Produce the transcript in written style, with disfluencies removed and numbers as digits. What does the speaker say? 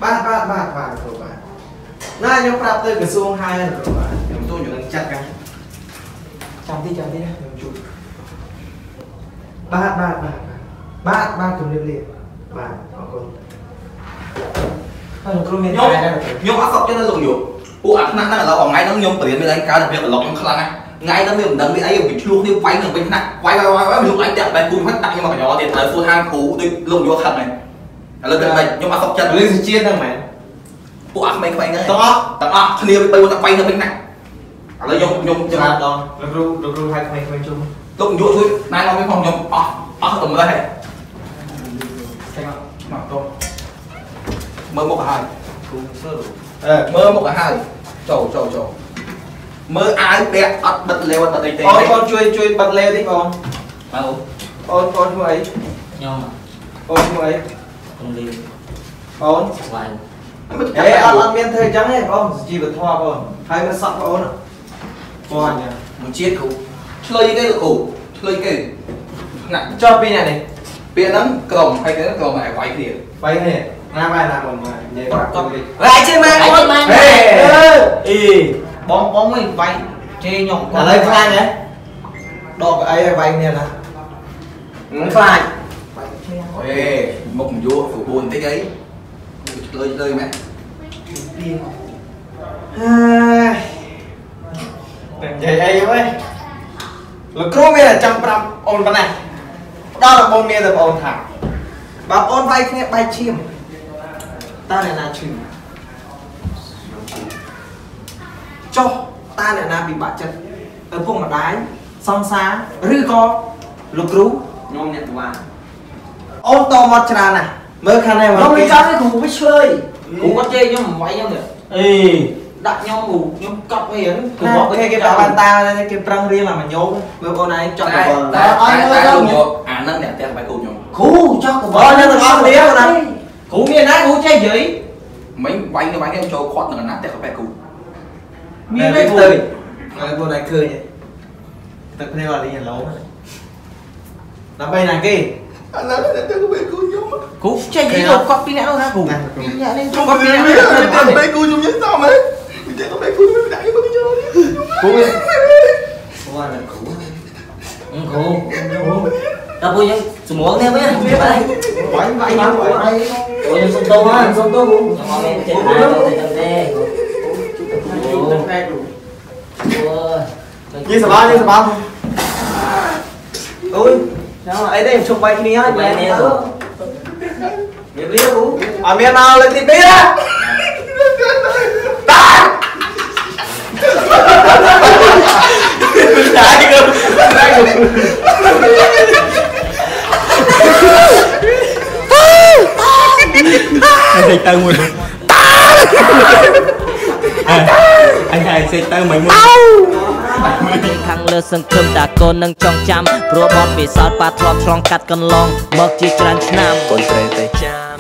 បាទគ្រូបាទណាខ្ញុំប្រាប់ទៅក្រសួងហើយគ្រូបាទខ្ញុំទូនឹងចាត់ការចាំទីណាខ្ញុំជួបបាទជំរាបលាបាទអរគុណហើយលោកគ្រូមានតែខ្ញុំអត់សក់ចិត្តនៅលោកយុពួកអាថ្នាក់ហ្នឹងឥឡូវថ្ងៃហ្នឹងខ្ញុំបរៀនមានអីកើតតែវាប្លុកខ្ញុំខ្លាំងណាស់ថ្ងៃហ្នឹងវាមិនដឹងមានអីវាឆ្លោះគ្នាវាយនឹងវិញថ្នាក់វាយលោកឯងតាក់បែបគូហ្នឹងដាក់ខ្ញុំមកកញ្ញោទៀតត្រូវសួរហាងគ្រូដូចលោកយុខឹងហ្នឹងឥឡូវតែខ្ញុំអត់សក់ចិត្តរឿងសុជាតិហ្នឹងមែនពួកអាក្មេងៗហ្នឹងទាំងអស់គ្នាវា3 4 ទៅវិញថ្នាក់ឥឡូវខ្ញុំចាំដងលោកគ្រូឲ្យក្មេងៗជុំលោកយុជួយណែនាំវិញផងខ្ញុំអស់តម្រេះហ៎ចេញមកទៅមើលមុខឲ្យហើយគ្រូមើលមុខឲ្យហើយចូលមើលអាវពាក់អត់បិទលេវអត់បិទអីទេអូនជួយបិទលេវតិចបងអូនឈ្មោះអីខ្ញុំអូនឈ្មោះអីខ្ញុំលីអូនស្វាយអត់មានធ្វើអញ្ចឹងទេបងជីវធម៌បងហើយមិនសក់បងអូនបងមួយជាតិគ្រូឆ្លើយគេគ្រូឆ្លើយគេណាចុះពីណានេះពាក្យហ្នឹងក្រុមហើយគេក្រុមឲ្យវាយគ្នាណាបាយណាបងនិយាយប្រាប់កុំលេរាយជិះម៉ែអូនអីបងមិនវាយជេខ្ញុំឥឡូវខ្លាចហ៎ដកអីឲ្យវាយគ្នាណាខ្លាចអេមុខមយោគ្រូបន្តិចអីលើម៉ែនិយាយអីវិញលោកគ្រូមានតែចង់ប្រាប់អូនប៉ុណ្ណាដល់តែបងមានតែបងថាបើអូនវាយគ្នាបែកឈាមតើអ្នកណាឈឺចុះតើអ្នកណាពិបាកចិត្តឪពុកម្ដាយសង្សារឬក៏លោកគ្រូខ្ញុំអ្នកតវ៉ាអូនតមកច្រើនណាស់មើលខាងនេះខ្ញុំមិនចង់ឲ្យគ្រូវាឆ្លើយគ្រូគាត់ជេរខ្ញុំមិនវាយខ្ញុំទេអេដាក់ខ្ញុំគ្រូខ្ញុំកប់រៀនគ្រូគេប្រាប់បានតាគេប្រឹងរៀនមកញោមមើលបងឯងចង់កបល់តែអត់មើលទៅអាហ្នឹងអ្នកផ្ទះបែបគ្រូខ្ញុំគ្រូចង់កបល់ខ្ញុំទាំងអស់គ្នាណាគ្រូមានណាគ្រូចេះនិយាយមិញវាយខ្ញុំចូលខាត់នឹងណាផ្ទះបែបគ្រូមានទេគ្រូហើយបងឯងឃើញទឹកភ្នែកអត់លីឡូដើម្បីណាគេអាហ្នឹងតែទៅបែបគ្រូខ្ញុំគ្រូចេះនិយាយទៅគាត់ពីរនាក់នោះណាគ្រូអ្នកនេះគាត់ពីរនាក់បែបគ្រូខ្ញុំយើងតាមហ៎តែបែបគ្រូខ្ញុំដាក់ខ្ញុំមកចូលគ្រូមានគ្រូណាគ្រូតែពួកយើងស្មងនេះវិញវាយខ្ញុំអូខ្ញុំសុំទោសគ្រូខ្ញុំអត់មានចេះណាទៅទេយីសបាយអូយចាំអីទេជុំបាយគ្នាហើយបែរនេះគ្រូមានលីគ្រូអត់មានមកលើកទី2ណាតា anh xịt tư mình anh hai xịt tư mày mua ខាងលើសង្ឃឹមតាកូននឹងចងចាំព្រោះបនពិសោធន៍ប៉ាធ្លាប់ឆ្លងកាត់កន្លងមកជាច្រើនឆ្នាំកូនត្រូវតែចាំ